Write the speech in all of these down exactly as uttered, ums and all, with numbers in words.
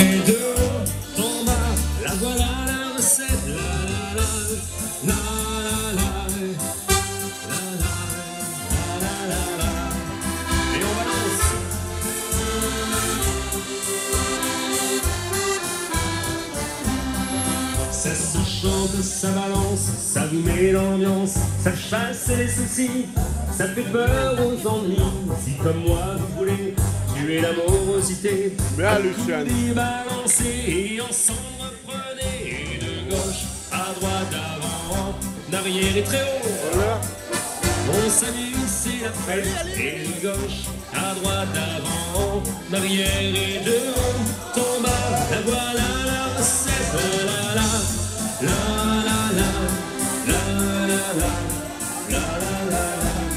et de haut en bas, la voilà la recette. La la la, la la la, la la la la la. Et on balance. Ça se chante, ça balance, ça vous met l'ambiance, ça chasse les soucis, ça fait peur aux ennuis. Si comme moi vous voulez tuer l'amorosité, bien Lucien, y balancer et ensemble reprenez de gauche à droite, d'avant, d'arrière et très haut. voilà. On s'amuse, c'est la fête, et de gauche à droite, d'avant, d'arrière et de haut en bas, la voilà la recette. La la la la la la la la la la la.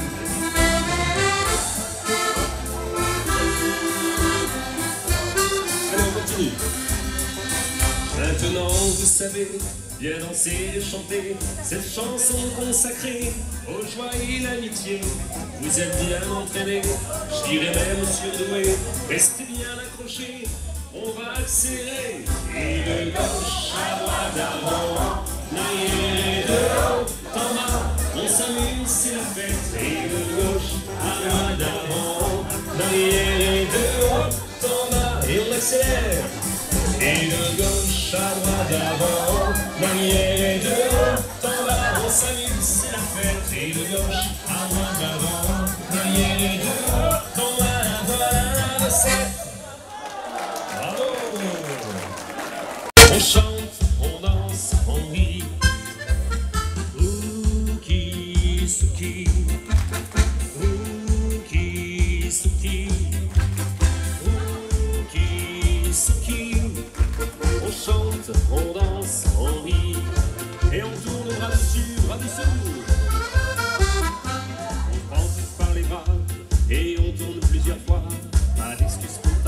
Allez, on continue. Maintenant vous savez bien danser et chanter cette chanson consacrée aux joies et l'amitié. Vous êtes bien entraînés, je dirais même surdoués. Restez bien accrochés, on va accélérer. Et de gauche à droite, d'avant, l'arrière et de haut en bas, on s'amuse, c'est la fête. Et de gauche à droite, d'avant, l'arrière et de haut en bas, et on accélère. Et de gauche à droite, d'avant, l'arrière et de haut en bas, on s'amuse, c'est la fête. Et de gauche à droite, d'avant, l'arrière et de haut en bas, voilà la recette. Bravo! On chante, on danse, on rit. Ouki, souki, ouki, souki, ouki, souki. On chante, on danse, on rit, et on tourne bras dessus, bras dessous. On prend par les bras, et on tourne plusieurs fois, pas d'excuses pour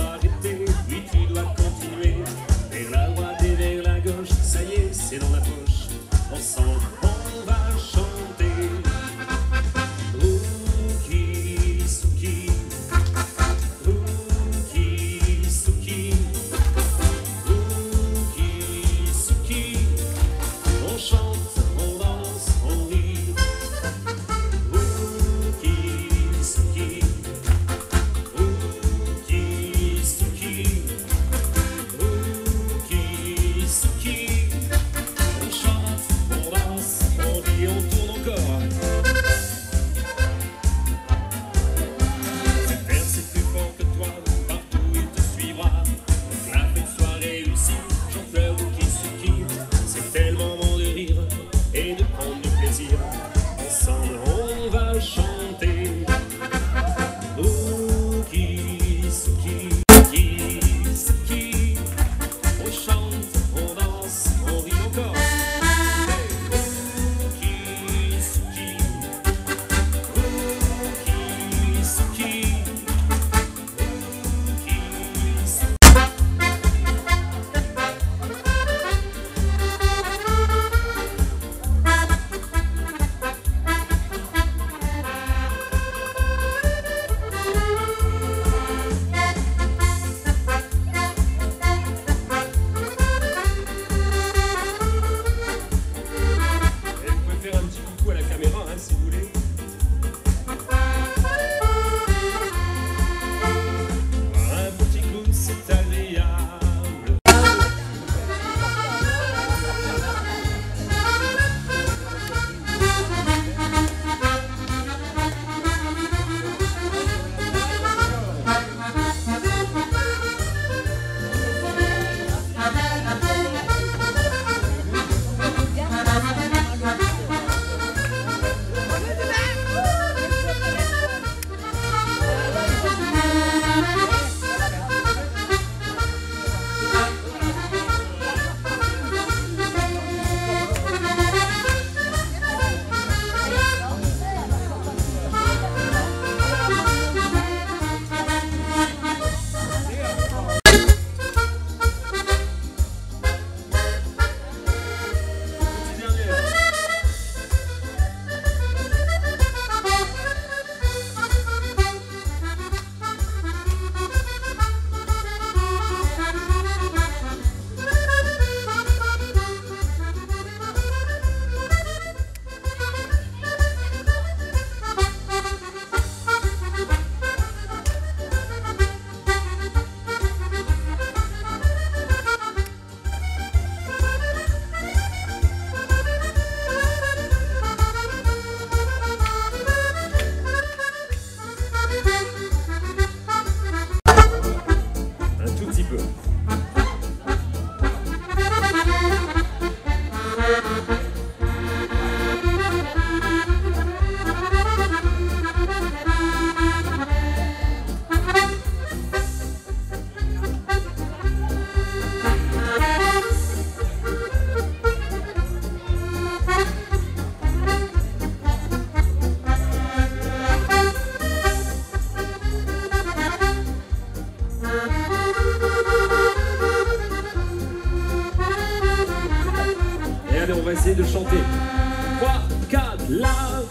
essaye de chanter. trois, quatre, la.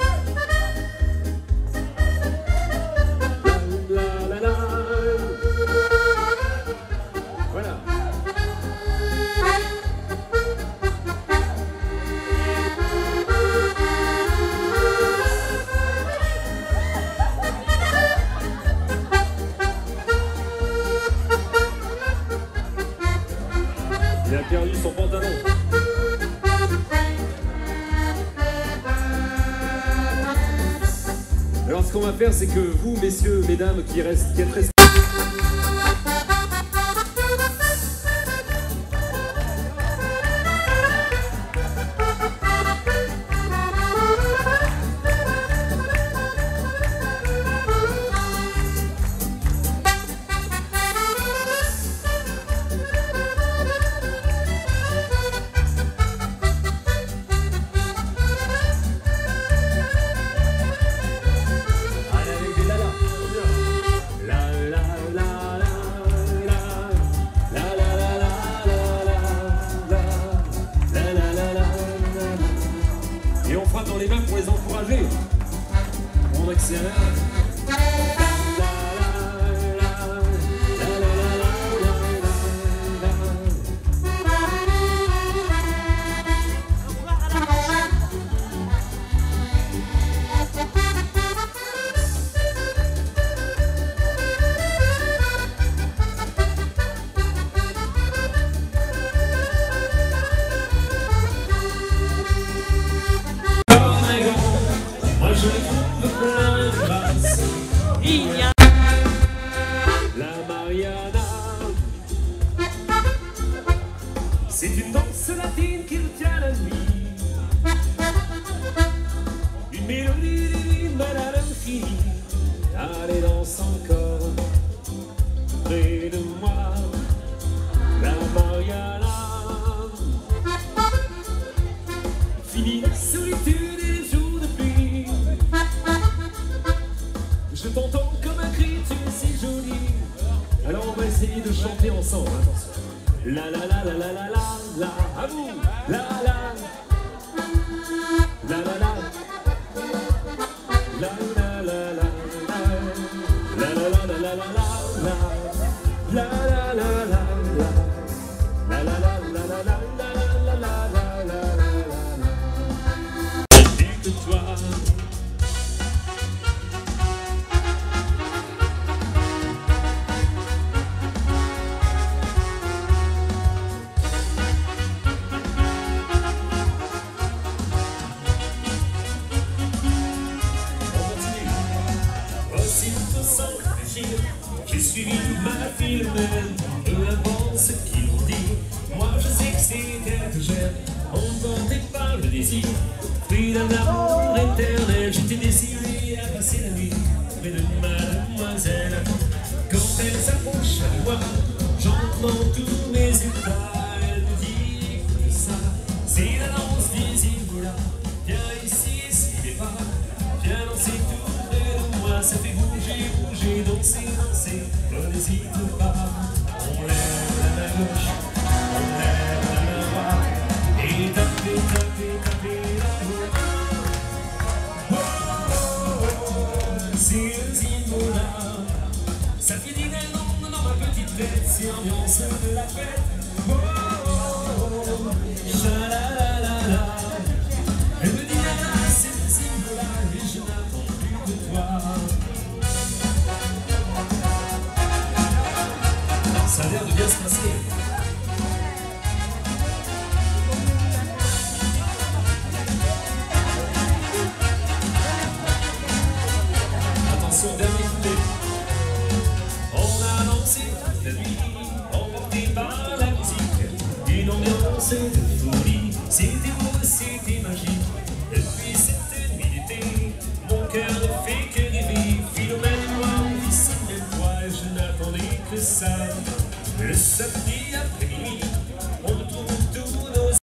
La, la, la, la. Voilà. Il a perdu son pantalon. Alors ce qu'on va faire, c'est que vous, messieurs, mesdames, qui restent, qui êtes restés... Et on frappe dans les mains pour les encourager. On accélère. Je trouve plein de grâce. Il y a la Mariana. C'est une danse latine qui retient la nuit. Une mélodie divine à l'infini. Allez, danse encore près de moi. La Mariana. Fini la solitude et les jours de pluie. Je t'entends comme un cri, tu es si jolie. Alors on va essayer de chanter ensemble. Attention. La la la la la la la la. À vous. La la. La la la. La la la la la. La la la la la la la. La la la la la. La la la la la la la la la la la. Toi. Aussi tout sans réfléchir, j'ai suivi ma fille humaine, peu importe ce qu'ils m'ont dit. Moi je sais que c'est elle que j'aime, emporté par le désir. Fruit d'un amour éternel, j'étais décidé à passer la nuit près de mademoiselle. Quand elle s'approche de moi, j'entends tous mes états. Elle me dit, écoute ça, c'est la danse des Ibola. Viens ici, essuie pas, viens danser tout près de moi. Ça fait bouger, bouger, danser, danser, ne n'hésite pas. On lève la main gauche, on lève la main droite, et taper, taper, taper la voix. C'est le Zimbola. Ça fait dîner dans, dans ma petite tête, c'est l'ambiance de la fête. Oh, oh, oh, cha-la-la-la-la. Elle me dit là, là, c'est le Zimbola, et je n'attends plus de toi. Ça a l'air de bien se passer. Attention, dernier couplet. On a dansé toute la nuit, emporté par la musique. Une ambiance de folie, c'était beau, c'était magique. Depuis cette nuit d'été, mon cœur ne fait que rêver. Philomèle et moi, on vit seul et toi, et je n'attendais que ça. Le samedi après-midi.